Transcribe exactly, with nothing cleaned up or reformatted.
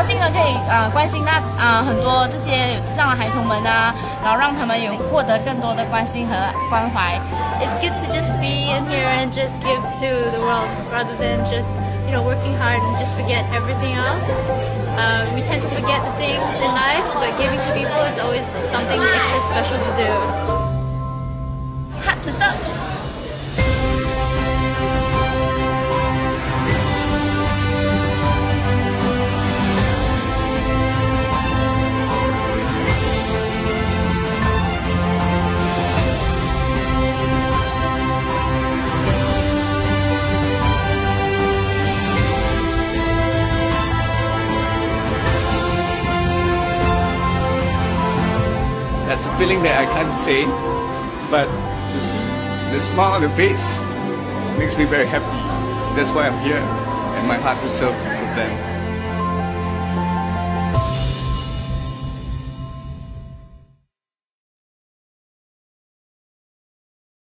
兴呢可以呃关心那啊、呃、很多这些有智障的孩童们啊，然后让他们有获得更多的关心和关怀。 It's good to just be in here and just give to the world rather than just you know working hard and just forget everything else. Uh, we tend to forget the things in life, but giving to people is always something extra special to do. Hat to serve. That's a feeling that I can't say, but to see the smile on the face makes me very happy. That's why I'm here, and my heart to serve with them.